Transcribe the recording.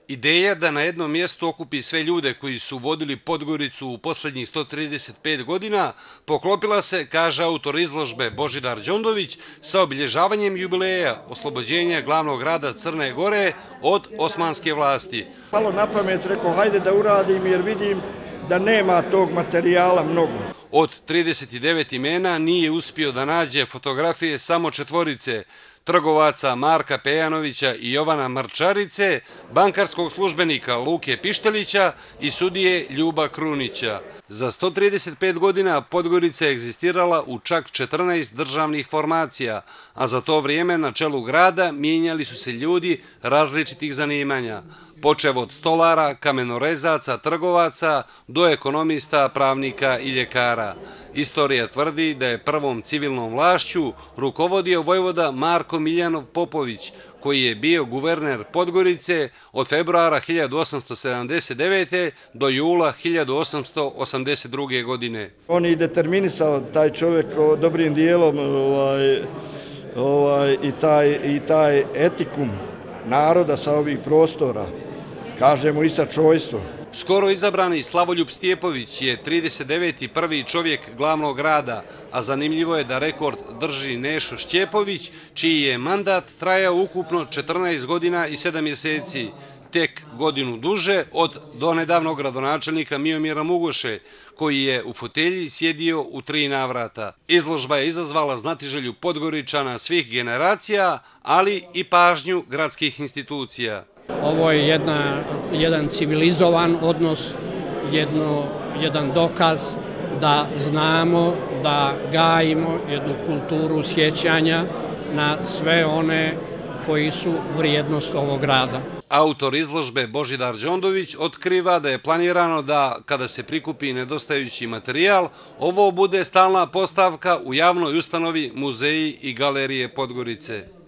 Ideja da na jednom mjestu okupi sve ljude koji su vodili Podgoricu u posljednjih 135 godina poklopila se, kaže autor izložbe Božidar Đondović, sa obilježavanjem jubileja oslobođenja glavnog grada Crne Gore od osmanske vlasti. Palo na pamet, rekao, hajde da uradim jer vidim da nema tog materijala mnogo. Od 39 imena nije uspio da nađe fotografije samo četvorice: trgovaca Marka Pejanovića i Jovana Mrčarice, bankarskog službenika Luke Pištelića i sudije Ljuba Krunića. Za 135 godina Podgorica je egzistirala u čak 14 državnih formacija, a za to vrijeme na čelu grada mijenjali su se ljudi različitih zanimanja, počev od stolara, kamenorezaca, trgovaca do ekonomista, pravnika i ljekara. Istorija tvrdi da je prvom civilnom vlašću rukovodio vojvoda Marko Miljanov Popović, koji je bio guverner Podgorice od februara 1879. do jula 1882. godine. On je determinisao taj čovjek dobrim dijelom i taj etikum naroda sa ovih prostora, kažemo i sa čojstvom. Skoro izabrani Slavoljub Stjepović je 39. prvi čovjek glavnog grada, a zanimljivo je da rekord drži Nešo Šćepović, čiji je mandat trajao ukupno 14 godina i 7 mjeseci, tek godinu duže od donedavnog gradonačelnika Miomira Mugoše, koji je u fotelji sjedio u 3 navrata. Izložba je izazvala znatiželju Podgoričana svih generacija, ali i pažnju gradskih institucija. Ovo je jedan civilizovan odnos, jedan dokaz da znamo, da gajimo jednu kulturu sjećanja na sve one koji su vrijednost ovog grada. Autor izložbe Božidar Đondović otkriva da je planirano da, kada se prikupi nedostajući materijal, ovo bude stalna postavka u javnoj ustanovi Muzeji i galerije Podgorice.